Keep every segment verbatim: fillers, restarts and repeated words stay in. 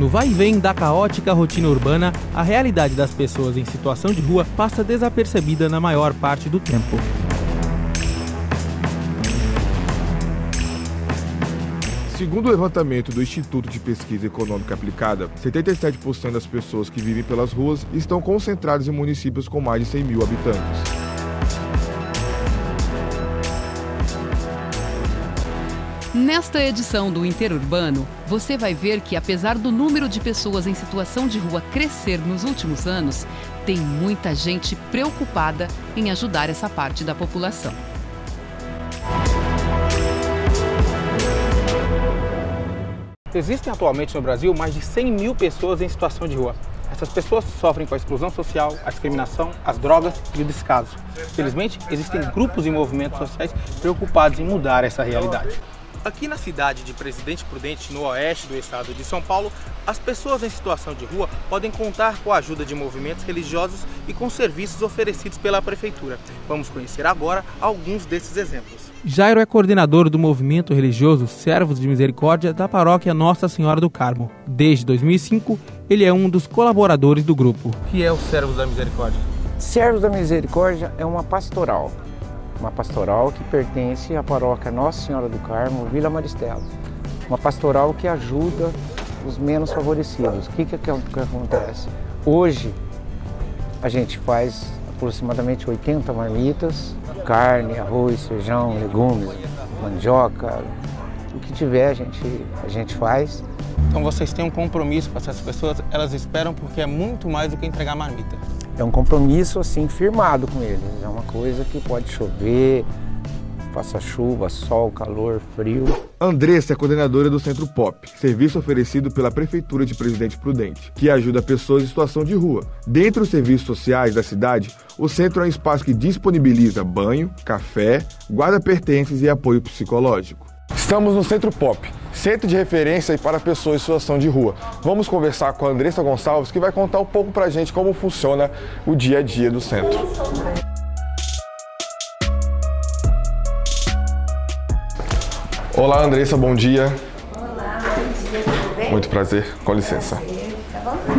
No vai e vem da caótica rotina urbana, a realidade das pessoas em situação de rua passa desapercebida na maior parte do tempo. Segundo o levantamento do Instituto de Pesquisa Econômica Aplicada, setenta e sete por cento das pessoas que vivem pelas ruas estão concentradas em municípios com mais de cem mil habitantes. Nesta edição do Interurbano, você vai ver que, apesar do número de pessoas em situação de rua crescer nos últimos anos, tem muita gente preocupada em ajudar essa parte da população. Existem atualmente no Brasil mais de cem mil pessoas em situação de rua. Essas pessoas sofrem com a exclusão social, a discriminação, as drogas e o descaso. Felizmente, existem grupos e movimentos sociais preocupados em mudar essa realidade. Aqui na cidade de Presidente Prudente, no oeste do estado de São Paulo, as pessoas em situação de rua podem contar com a ajuda de movimentos religiosos e com serviços oferecidos pela prefeitura. Vamos conhecer agora alguns desses exemplos. Jairo é coordenador do movimento religioso Servos de Misericórdia da paróquia Nossa Senhora do Carmo. Desde dois mil e cinco, ele é um dos colaboradores do grupo. O que é o Servos da Misericórdia? Servos da Misericórdia é uma pastoral. Uma pastoral que pertence à paróquia Nossa Senhora do Carmo, Vila Maristela. Uma pastoral que ajuda os menos favorecidos. O que, que, que acontece? Hoje, a gente faz aproximadamente oitenta marmitas, carne, arroz, feijão, legumes, mandioca, o que tiver a gente, a gente faz. Então vocês têm um compromisso com essas pessoas, elas esperam porque é muito mais do que entregar marmita. É um compromisso assim firmado com eles, é uma coisa que pode chover, faça chuva, sol, calor, frio. Andressa é coordenadora do Centro Pop, serviço oferecido pela Prefeitura de Presidente Prudente, que ajuda pessoas em situação de rua. Dentre os serviços sociais da cidade, o centro é um espaço que disponibiliza banho, café, guarda-pertences e apoio psicológico. Estamos no Centro Pop, centro de referência para pessoas em situação de rua. Vamos conversar com a Andressa Gonçalves, que vai contar um pouco pra gente como funciona o dia a dia do centro. Olá, Andressa, bom dia. Olá, bom dia, tudo bem? Muito prazer, com licença. Prazer, tá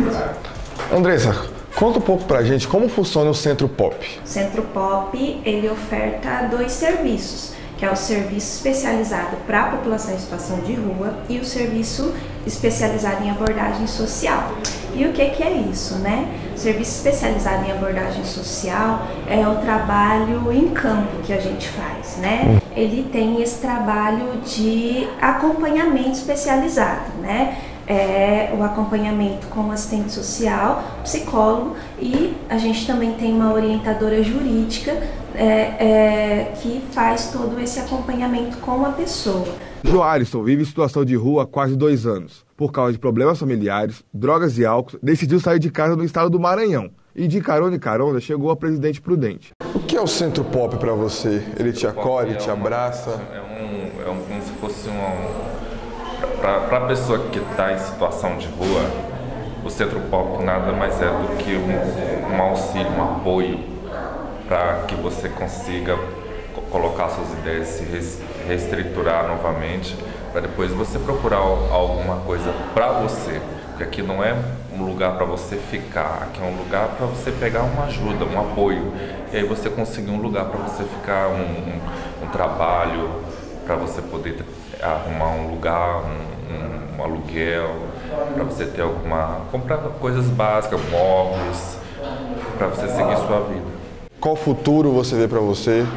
bom? Andressa, conta um pouco pra gente como funciona o Centro Pop. O Centro Pop, ele oferta dois serviços, que é o serviço especializado para a população em situação de rua e o serviço especializado em abordagem social. E o que, que é isso, né? O serviço especializado em abordagem social é o trabalho em campo que a gente faz, né? Ele tem esse trabalho de acompanhamento especializado, né? É o acompanhamento com assistente social, psicólogo, e a gente também tem uma orientadora jurídica é, é, que faz todo esse acompanhamento com a pessoa. Joalisson vive em situação de rua há quase dois anos. Por causa de problemas familiares, drogas e álcool, decidiu sair de casa no estado do Maranhão. E de carona em carona chegou a Presidente Prudente. O que é o Centro Pop para você? Ele te acolhe, te abraça? É um, é um, como se fosse um... Para a pessoa que está em situação de rua, o Centro Pop nada mais é do que um, um auxílio, um apoio para que você consiga colocar suas ideias, se reestruturar novamente, para depois você procurar alguma coisa para você. Porque aqui não é um lugar para você ficar, aqui é um lugar para você pegar uma ajuda, um apoio. E aí você conseguir um lugar para você ficar, um, um, um trabalho, para você poder arrumar um lugar, um, um, um aluguel, para você ter alguma... comprar coisas básicas, móveis, para você seguir sua vida. Qual futuro você vê para você?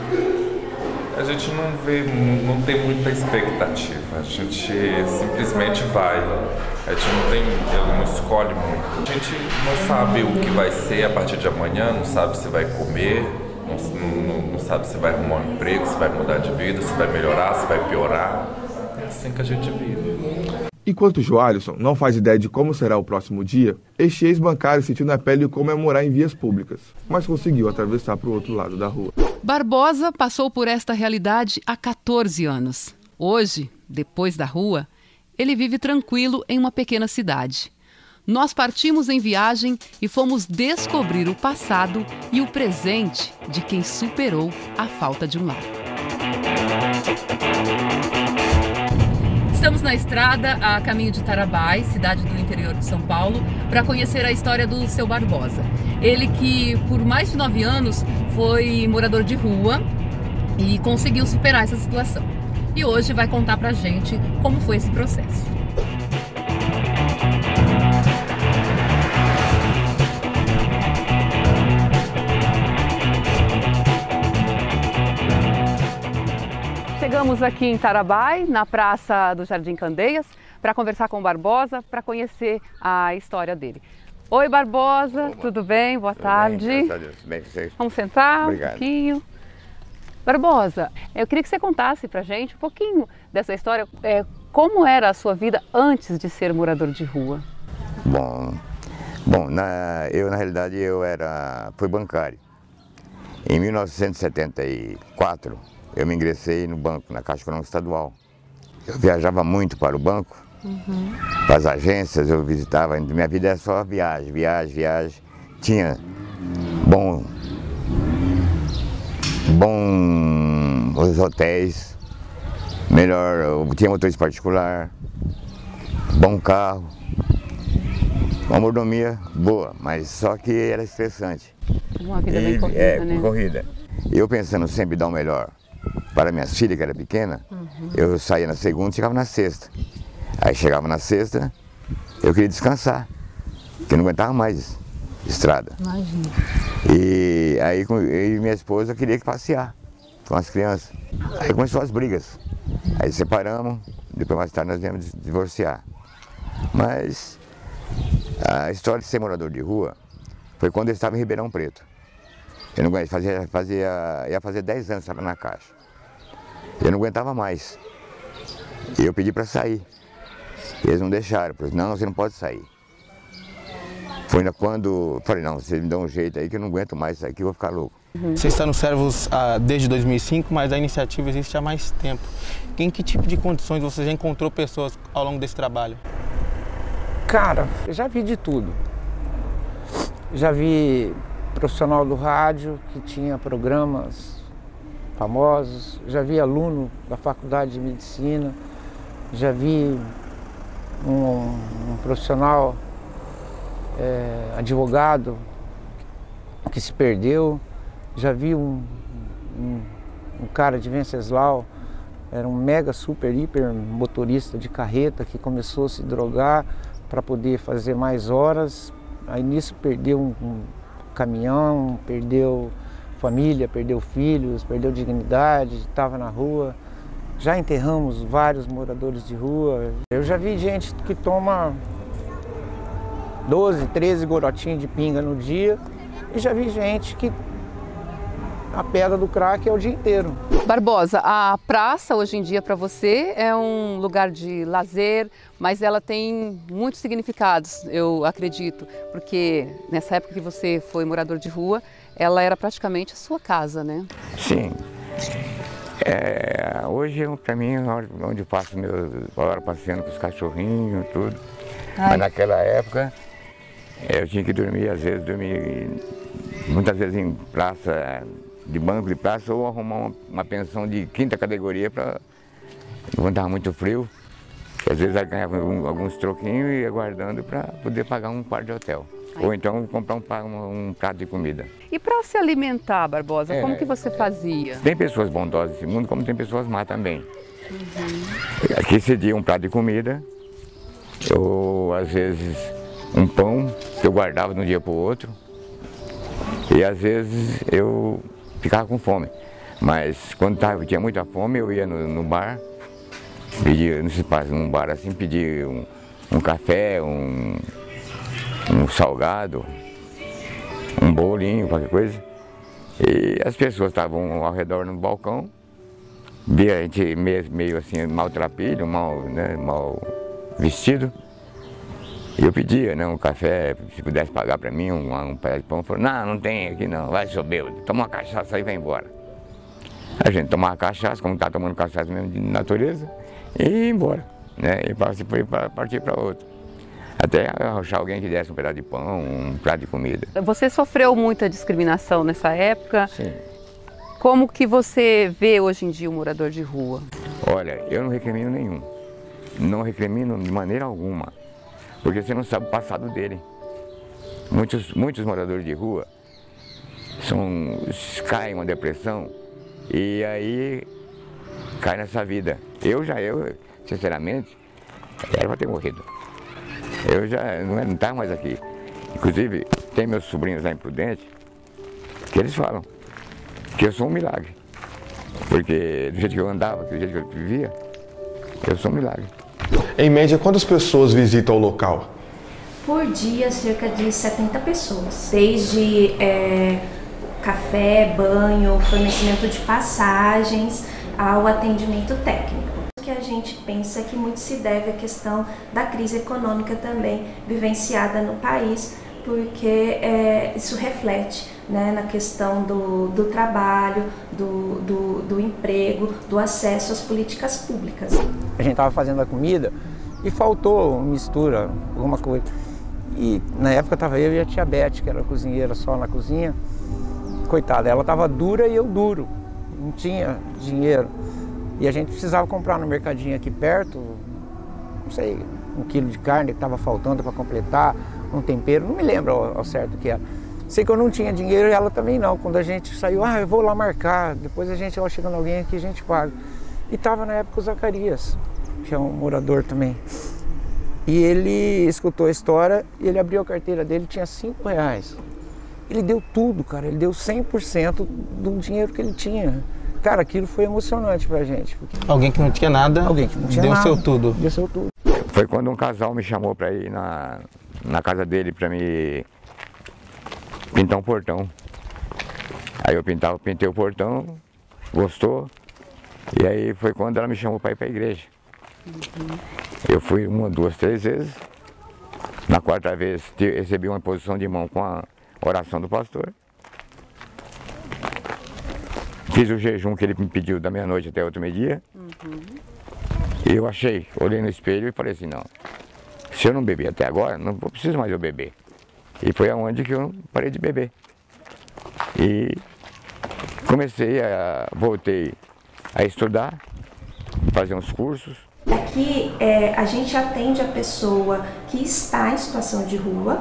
A gente não vê, não tem muita expectativa, a gente simplesmente vai, a gente não tem, não escolhe muito. A gente não sabe o que vai ser a partir de amanhã, não sabe se vai comer, não, não, não sabe se vai arrumar um emprego, se vai mudar de vida, se vai melhorar, se vai piorar. É assim que a gente vive. Enquanto Joalisson não faz ideia de como será o próximo dia, este ex-bancário sentiu na pele como é morar em vias públicas, mas conseguiu atravessar para o outro lado da rua. Barbosa passou por esta realidade há quatorze anos. Hoje, depois da rua, ele vive tranquilo em uma pequena cidade. Nós partimos em viagem e fomos descobrir o passado e o presente de quem superou a falta de um lar. Estamos na estrada a caminho de Tarabai, cidade do interior de São Paulo, para conhecer a história do seu Barbosa. Ele que por mais de nove anos foi morador de rua e conseguiu superar essa situação. E hoje vai contar pra gente como foi esse processo. Chegamos aqui em Tarabai, na Praça do Jardim Candeias, para conversar com o Barbosa, para conhecer a história dele. Oi, Barbosa, Olá. Tudo bem? Boa tudo tarde. Bem, graças a Deus. Bem, vocês. Vamos sentar Obrigado. um pouquinho. Barbosa, eu queria que você contasse para a gente um pouquinho dessa história. É, como era a sua vida antes de ser morador de rua? Bom, bom na, eu na realidade eu era, fui bancário. Em mil novecentos e setenta e quatro, eu me ingressei no banco, na Caixa Econômica Estadual. Eu viajava muito para o banco, uhum. para as agências, eu visitava, minha vida era só viagem, viagem, viagem. Tinha bom, bons hotéis, melhor, eu tinha motorista particular, bom carro, uma mordomia boa, mas só que era estressante. Uma vida bem e, corrida, é, né? corrida. Eu pensando sempre em dar o melhor para minhas filhas, que era pequena, uhum. eu saía na segunda e chegava na sexta. Aí chegava na sexta, eu queria descansar, porque eu não aguentava mais estrada. Imagina. E aí eu e minha esposa queria que passear com as crianças. Aí começou as brigas. Aí separamos, depois mais tarde nós viemos divorciar. Mas a história de ser morador de rua foi quando eu estava em Ribeirão Preto. Eu não aguentava, fazia, fazia, ia fazer dez anos que estava na Caixa. Eu não aguentava mais. E eu pedi para sair. Eles não deixaram. Falei, não, você não pode sair. Foi ainda quando... Falei, não, você me dá um jeito aí que eu não aguento mais isso aqui, eu vou ficar louco. Uhum. Você está no Servos ah, desde dois mil e cinco, mas a iniciativa existe há mais tempo. Em que tipo de condições você já encontrou pessoas ao longo desse trabalho? Cara, eu já vi de tudo. Já vi profissional do rádio que tinha programas famosos, já vi aluno da faculdade de medicina, já vi um, um profissional é, advogado que se perdeu, já vi um, um, um cara de Venceslau, era um mega, super, hiper motorista de carreta que começou a se drogar para poder fazer mais horas, aí nisso perdeu um, um caminhão, perdeu família, perdeu filhos, perdeu dignidade, estava na rua. Já enterramos vários moradores de rua. Eu já vi gente que toma doze, treze gorotinhos de pinga no dia e já vi gente que a pedra do crack é o dia inteiro. Barbosa, a praça hoje em dia para você é um lugar de lazer, mas ela tem muitos significados, eu acredito, porque nessa época que você foi morador de rua, ela era praticamente a sua casa, né? Sim. É, hoje, para mim, onde eu passo meu hora passeando com os cachorrinhos, tudo. Ai. Mas naquela época, eu tinha que dormir, às vezes, dormir muitas vezes em praça, de banco de praça, ou arrumar uma, uma pensão de quinta categoria para quando estava muito frio. Às vezes eu ganhava alguns troquinhos e ia guardando para poder pagar um quarto de hotel. Ai. Ou então comprar um, um, um prato de comida. E para se alimentar, Barbosa, é, como que você fazia? Tem pessoas bondosas nesse mundo, como tem pessoas más também. Uhum. Aqui cedia um prato de comida, ou às vezes um pão que eu guardava de um dia para o outro. E às vezes eu ficava com fome. Mas quando tava, tinha muita fome, eu ia no, no bar, pedia, num bar assim, pedia um, um café, um, um salgado, um bolinho, qualquer coisa. E as pessoas estavam ao redor no balcão, via a gente meio, meio assim, maltrapilho, mal, né, mal vestido. E eu pedia, né, um café, se pudesse pagar para mim, um, um pé de pão. Falou, não, não tem aqui não, vai, seu bêbado, toma uma cachaça e vai embora. A gente tomava cachaça, como está tomando cachaça mesmo de natureza, e ia embora, né, e partir para outro. Até achar alguém que desse um pedaço de pão, um prato de comida. Você sofreu muita discriminação nessa época? Sim. Como que você vê hoje em dia o morador de rua? Olha, eu não recrimino nenhum. não recrimino de maneira alguma, porque você não sabe o passado dele. Muitos, muitos moradores de rua são, caem em uma depressão e aí cai nessa vida. Eu já, eu, sinceramente, era para ter morrido. Eu já não estava mais aqui. Inclusive, tem meus sobrinhos lá em Prudente, que eles falam que eu sou um milagre. Porque do jeito que eu andava, do jeito que eu vivia, eu sou um milagre. Em média, quantas pessoas visitam o local? Por dia, cerca de setenta pessoas. Desde é, café, banho, fornecimento de passagens, ao atendimento técnico. O que a gente pensa que muito se deve à questão da crise econômica também vivenciada no país, porque é, isso reflete, né, na questão do, do trabalho, do, do, do emprego, do acesso às políticas públicas. A gente estava fazendo a comida e faltou mistura, alguma coisa. E na época estava eu e a tia Beth, que era cozinheira só na cozinha. Coitada, ela estava dura e eu duro, não tinha dinheiro. E a gente precisava comprar no mercadinho aqui perto, não sei, um quilo de carne que estava faltando para completar, um tempero, não me lembro ao, ao certo o que era. Sei que eu não tinha dinheiro e ela também não. Quando a gente saiu, ah, eu vou lá marcar, depois a gente, ó, chegando alguém aqui, a gente paga. E estava na época o Zacarias, que é um morador também. E ele escutou a história e ele abriu a carteira dele, tinha cinco reais. Ele deu tudo, cara, ele deu cem por cento do dinheiro que ele tinha. Cara, aquilo foi emocionante pra gente. Porque... Alguém que não tinha nada, Alguém que não tinha deu nada, seu tudo. Deu seu tudo. Foi quando um casal me chamou para ir na, na casa dele para me pintar um portão. Aí eu pintava, pintei o portão, gostou, e aí foi quando ela me chamou para ir para a igreja. Uhum. Eu fui uma, duas, três vezes. Na quarta vez recebi uma imposição de mão com a oração do pastor. Fiz o jejum que ele me pediu da meia-noite até outro meio-dia. Uhum. E eu achei, olhei no espelho e falei assim, não, se eu não beber até agora, não preciso mais eu beber. E foi aonde que eu parei de beber. E comecei a, voltei a estudar, fazer uns cursos. Aqui é, a gente atende a pessoa que está em situação de rua,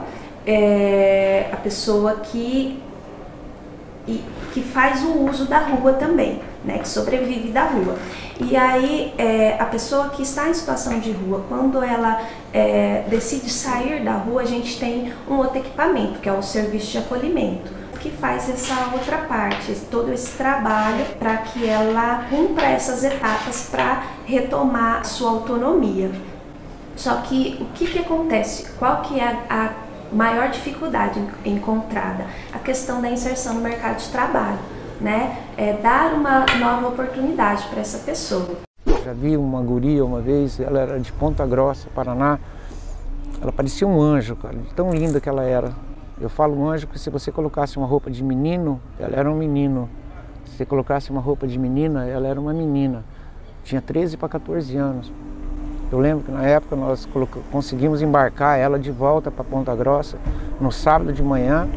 é, a pessoa que, e, que faz o uso da rua também, né, que sobrevive da rua. E aí é, a pessoa que está em situação de rua, quando ela é, decide sair da rua, a gente tem um outro equipamento, que é o serviço de acolhimento, que faz essa outra parte, todo esse trabalho para que ela cumpra essas etapas para retomar sua autonomia. Só que o que, que acontece? Qual que é a, a maior dificuldade encontrada? A questão da inserção no mercado de trabalho, né? É dar uma nova oportunidade para essa pessoa. Já vi uma guria uma vez, ela era de Ponta Grossa, Paraná. Ela parecia um anjo, cara, tão linda que ela era. Eu falo um anjo porque se você colocasse uma roupa de menino, ela era um menino. Se você colocasse uma roupa de menina, ela era uma menina. Tinha treze para quatorze anos. Eu lembro que na época nós conseguimos embarcar ela de volta para Ponta Grossa no sábado de manhã.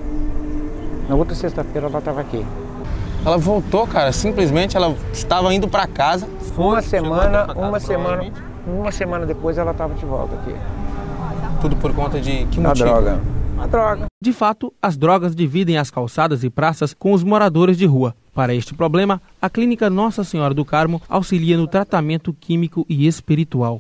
Na outra sexta-feira ela estava aqui. Ela voltou, cara, simplesmente ela estava indo para casa. Uma semana, uma semana, uma semana depois ela estava de volta aqui. Tudo por conta de que motivo? A droga. A droga. De fato, as drogas dividem as calçadas e praças com os moradores de rua. Para este problema, a Clínica Nossa Senhora do Carmo auxilia no tratamento químico e espiritual.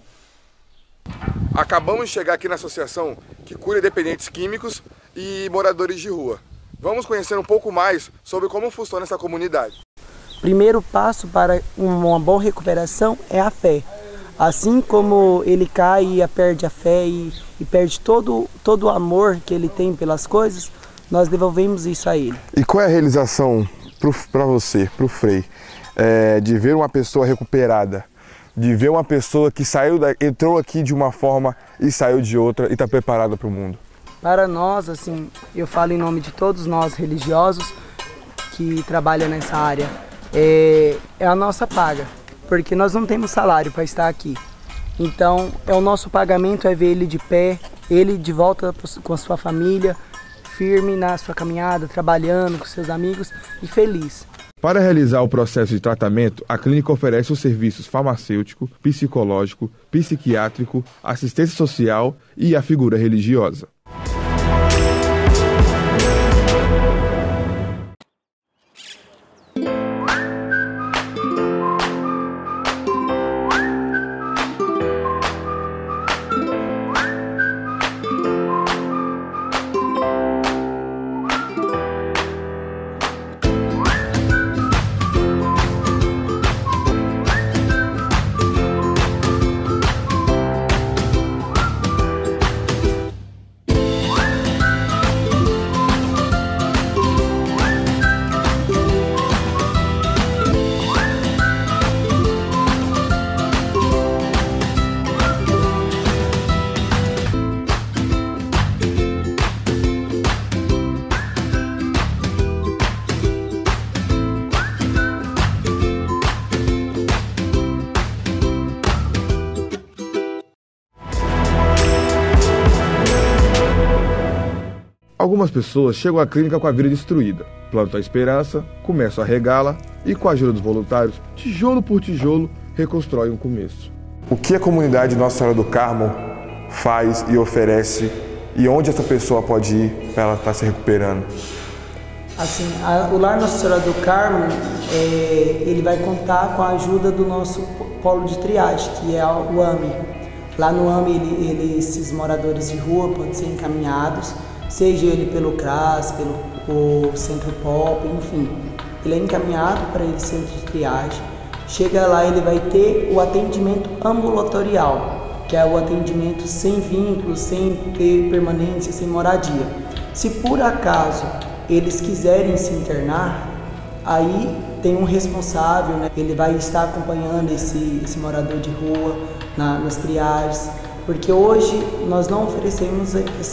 Acabamos de chegar aqui na associação que cura dependentes químicos e moradores de rua. Vamos conhecer um pouco mais sobre como funciona essa comunidade. Primeiro passo para uma boa recuperação é a fé. Assim como ele cai e perde a fé e, e perde todo, todo o amor que ele tem pelas coisas, nós devolvemos isso a ele. E qual é a realização para você, para o Frei, é, de ver uma pessoa recuperada, de ver uma pessoa que saiu da, entrou aqui de uma forma e saiu de outra e está preparada para o mundo? Para nós, assim, eu falo em nome de todos nós religiosos que trabalham nessa área, é, é a nossa paga. Porque nós não temos salário para estar aqui. Então, é o nosso pagamento é ver ele de pé, ele de volta com a sua família, firme na sua caminhada, trabalhando com seus amigos e feliz. Para realizar o processo de tratamento, a clínica oferece os serviços farmacêutico, psicológico, psiquiátrico, assistência social e a figura religiosa. Algumas pessoas chegam à clínica com a vida destruída, plantam a esperança, começam a regá-la e, com a ajuda dos voluntários, tijolo por tijolo, reconstroem um começo. O que a comunidade Nossa Senhora do Carmo faz e oferece e onde essa pessoa pode ir para ela estar se recuperando? Assim, a, o Lar Nossa Senhora do Carmo, é, ele vai contar com a ajuda do nosso polo de triagem, que é o A M I. Lá no A M I, ele, ele, esses moradores de rua podem ser encaminhados, seja ele pelo C R A S, pelo Centro Pop, enfim. Ele é encaminhado para esse centro de triagem. Chega lá, ele vai ter o atendimento ambulatorial, que é o atendimento sem vínculos, sem ter permanência, sem moradia. Se por acaso eles quiserem se internar, aí tem um responsável, né? Ele vai estar acompanhando esse, esse morador de rua na, nas triagens, porque hoje nós não oferecemos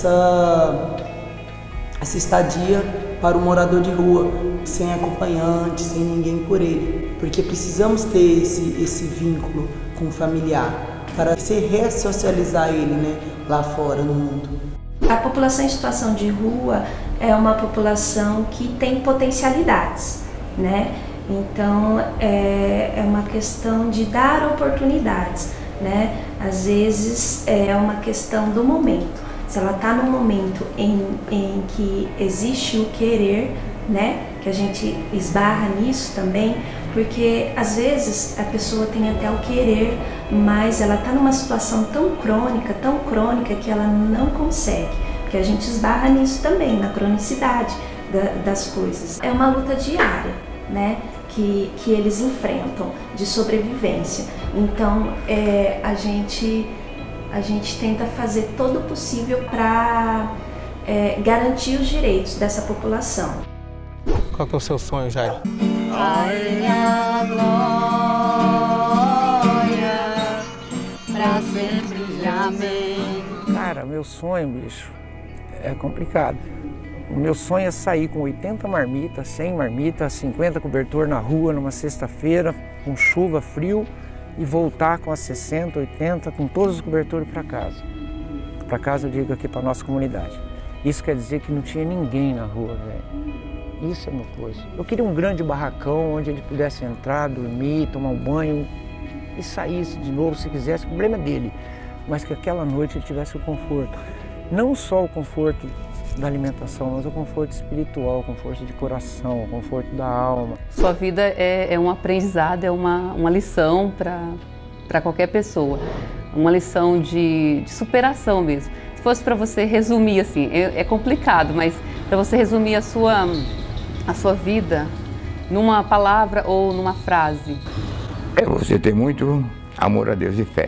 essa, essa estadia para o morador de rua, sem acompanhante, sem ninguém por ele, porque precisamos ter esse, esse vínculo com o familiar, para se ressocializar ele, né, lá fora no mundo. A população em situação de rua é uma população que tem potencialidades, né? Então é, é uma questão de dar oportunidades, né? Às vezes é uma questão do momento. Se ela está num momento em, em que existe o querer, né? Que a gente esbarra nisso também, porque às vezes a pessoa tem até o querer, mas ela está numa situação tão crônica, tão crônica que ela não consegue, porque a gente esbarra nisso também, na cronicidade da, das coisas. É uma luta diária, né? Que, que eles enfrentam de sobrevivência. Então é, a gente a gente tenta fazer todo o possível para é, garantir os direitos dessa população. Qual que é o seu sonho, Jair? Olha, glória, pra sempre, amém. Cara, meu sonho, bicho, é complicado. O meu sonho é sair com oitenta marmitas, cem marmitas, cinquenta cobertor na rua numa sexta-feira, com chuva, frio, e voltar com as sessenta, oitenta, com todos os cobertores para casa. Para casa, eu digo aqui para nossa comunidade. Isso quer dizer que não tinha ninguém na rua, velho. Isso é uma coisa. Eu queria um grande barracão onde ele pudesse entrar, dormir, tomar um banho e saísse de novo se quisesse. O problema é dele, mas que aquela noite ele tivesse o conforto. Não só o conforto da alimentação, mas o conforto espiritual, o conforto de coração, o conforto da alma. Sua vida é, é um aprendizado, é uma, uma lição para qualquer pessoa, uma lição de, de superação mesmo. Se fosse para você resumir assim, é, é complicado, mas para você resumir a sua, a sua vida numa palavra ou numa frase. É você ter muito amor a Deus e fé.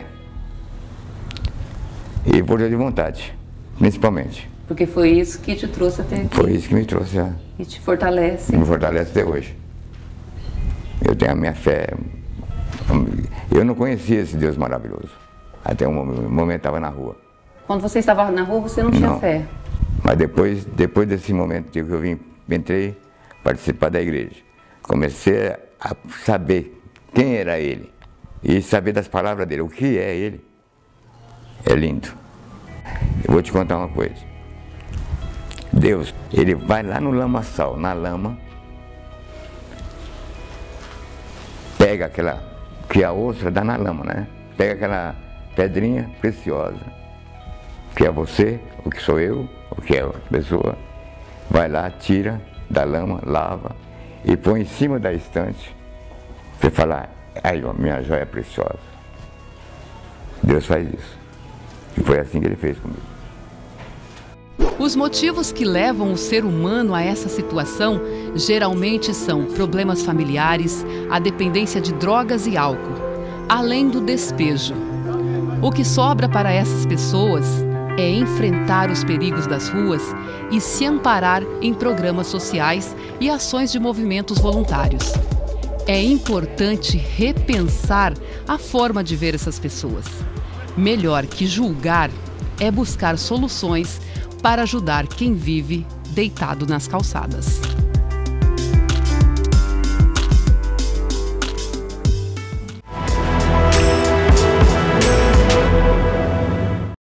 E força de vontade, principalmente. Porque foi isso que te trouxe até aqui. Foi isso que me trouxe. É. E te fortalece. Me fortalece até hoje. Eu tenho a minha fé. Eu não conhecia esse Deus maravilhoso. Até um momento estava na rua. Quando você estava na rua, você não tinha não. fé? Mas depois, depois desse momento que eu vim, entrei participar da igreja, comecei a saber quem era ele e saber das palavras dele, o que é ele. É lindo. Eu vou te contar uma coisa. Deus, ele vai lá no lamaçal, na lama, pega aquela, que a ostra dá na lama, né? Pega aquela pedrinha preciosa, que é você, o que sou eu, o que é outra pessoa, vai lá, tira da lama, lava e põe em cima da estante. Você fala, aí ó, minha joia preciosa. Deus faz isso. E foi assim que ele fez comigo. Os motivos que levam o ser humano a essa situação geralmente são problemas familiares, a dependência de drogas e álcool, além do despejo. O que sobra para essas pessoas é enfrentar os perigos das ruas e se amparar em programas sociais e ações de movimentos voluntários. É importante repensar a forma de ver essas pessoas. Melhor que julgar é buscar soluções para ajudar quem vive deitado nas calçadas.